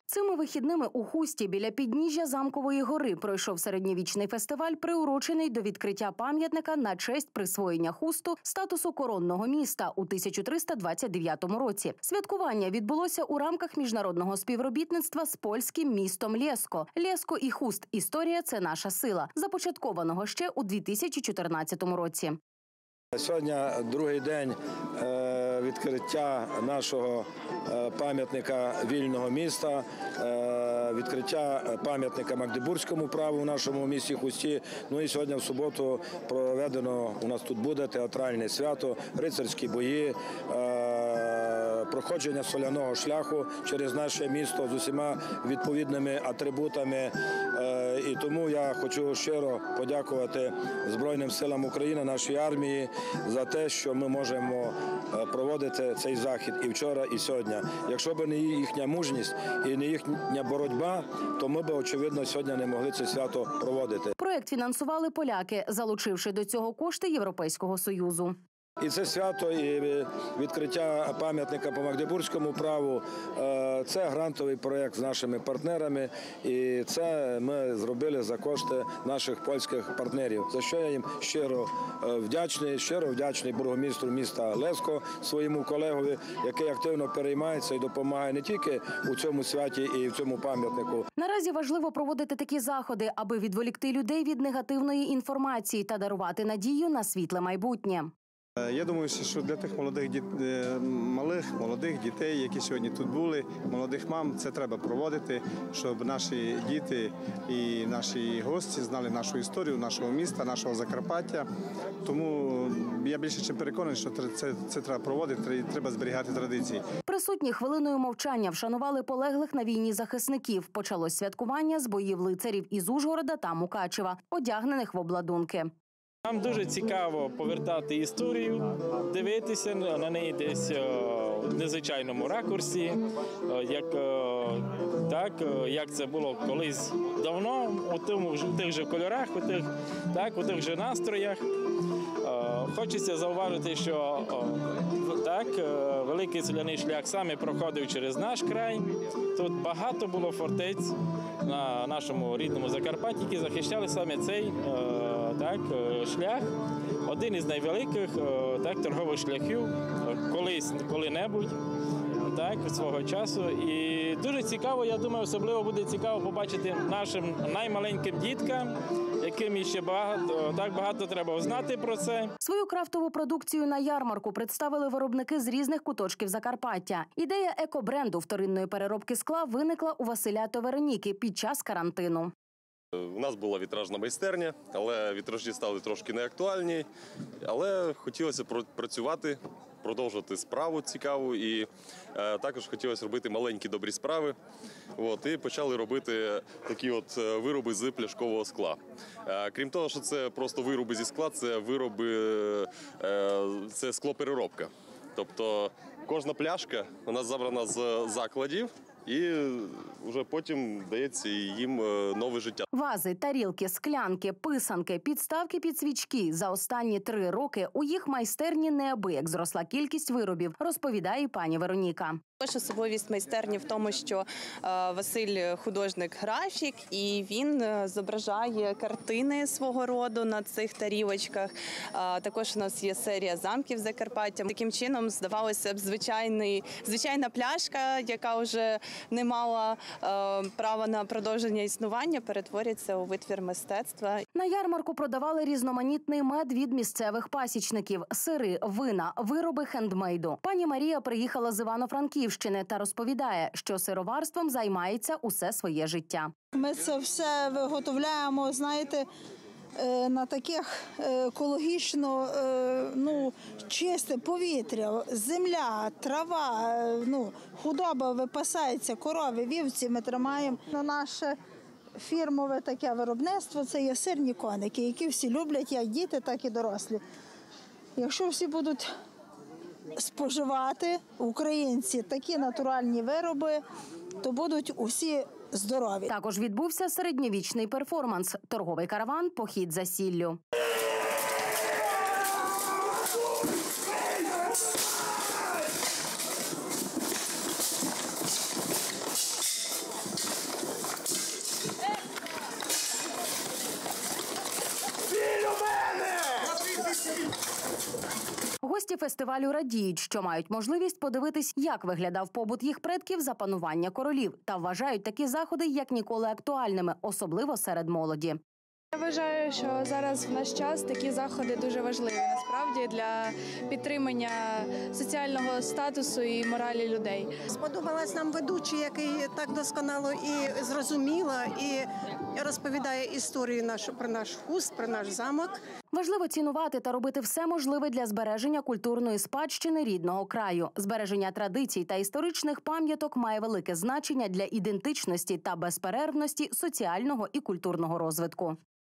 Цими вихідними у Хусті біля підніжжя Замкової гори пройшов середньовічний фестиваль, приурочений до відкриття пам'ятника на честь присвоєння Хусту статусу коронного міста у 1329 році. Святкування відбулося у рамках міжнародного співробітництва з польським містом Лєско. Лєско і Хуст – історія – це наша сила, започаткованого ще у 2014 році. Сьогодні другий день відкриття нашого пам'ятника вільного міста, відкриття пам'ятника Магдебурзькому праву в нашому місті Хусті. Ну і сьогодні в суботу проведено, у нас тут буде театральне свято, рицарські бої, проходження соляного шляху через наше місто з усіма відповідними атрибутами. І тому я хочу щиро подякувати Збройним силам України, нашій армії, за те, що ми можемо проводити цей захід і вчора, і сьогодні. Якщо б не їхня мужність і не їхня боротьба, то ми б, очевидно, сьогодні не могли це свято проводити. Проєкт фінансували поляки, залучивши до цього кошти Європейського Союзу. І це свято, і відкриття пам'ятника по Магдебурзькому праву – це грантовий проєкт з нашими партнерами, і це ми зробили за кошти наших польських партнерів, за що я їм щиро вдячний бургомістру міста Лєско, своєму колегові, який активно переймається і допомагає не тільки у цьому святі і в цьому пам'ятнику. Наразі важливо проводити такі заходи, аби відволікти людей від негативної інформації та дарувати надію на світле майбутнє. Я думаю, що для тих молодих дітей, які сьогодні тут були, молодих мам, це треба проводити, щоб наші діти і наші гості знали нашу історію, нашого міста, нашого Закарпаття. Тому я більше чим переконаний, що це треба проводити, і треба зберігати традиції. Присутні хвилиною мовчання вшанували полеглих на війні захисників. Почалось святкування з боїв лицарів із Ужгорода та Мукачева, одягнених в обладунки. Нам дуже цікаво повертати історію, дивитися на неї десь в незвичайному ракурсі, як це було колись давно, у тих же кольорах, у тих же настроях. Хочеться зауважити, що великий соляний шлях саме проходив через наш край. Тут багато було фортець на нашому рідному Закарпатті, які захищали саме цей шлях. Один із найвеликих торгових шляхів коли-небудь свого часу. І дуже цікаво, я думаю, особливо буде цікаво побачити нашим наймаленьким діткам, яким ще багато треба знати про це. Свою крафтову продукцію на ярмарку представили виробники з різних куточків Закарпаття. Ідея екобренду вторинної переробки скла виникла у Василя та Вероніки під час карантину. У нас була вітражна майстерня, але вітражі стали трошки неактуальні. Але хотілося працювати, продовжувати справу цікаву і також хотілося робити маленькі добрі справи. І почали робити такі вироби з пляшкового скла. Крім того, що це просто вироби зі скла, це склопереробка. Тобто кожна пляшка у нас забрана з закладів, і вже потім дається їм нове життя. Вази, тарілки, склянки, писанки, підставки під свічки. За останні 3 роки у їх майстерні неабияк зросла кількість виробів, розповідає пані Вероніка. Особливість майстерні в тому, що Василь художник-графік, і він зображає картини свого роду на цих тарілочках. Також у нас є серія замків Закарпаття. Таким чином, здавалося б, звичайна пляшка, яка вже не мала права на продовження існування, перетворюється у витвір мистецтва. На ярмарку продавали різноманітний мед від місцевих пасічників, сири, вина, вироби хендмейду. Пані Марія приїхала з Івано-Франківщини та розповідає, що сироварством займається усе своє життя. Ми це все виготовляємо, на таких екологічно чисте повітря, земля, трава, худоба випасається, корови, вівці ми тримаємо. Наше фірмове таке виробництво – це є сирні коники, які всі люблять, як діти, так і дорослі. Якщо всі будуть споживати, українці, такі натуральні вироби, то будуть усі здорові. Також відбувся середньовічний перформанс – торговий караван «Похід за сіллю». Гості фестивалю радіють, що мають можливість подивитись, як виглядав побут їх предків за панування королів, та вважають такі заходи як ніколи актуальними, особливо серед молоді. Я вважаю, що зараз в наш час такі заходи дуже важливі, насправді, для підтримання соціального статусу і моралі людей. Сподобалась нам ведучий, який так досконало і зрозуміло, і розповідає історію про наш хуст, про наш замок. Важливо цінувати та робити все можливе для збереження культурної спадщини рідного краю. Збереження традицій та історичних пам'яток має велике значення для ідентичності та безперервності соціального і культурного розвитку.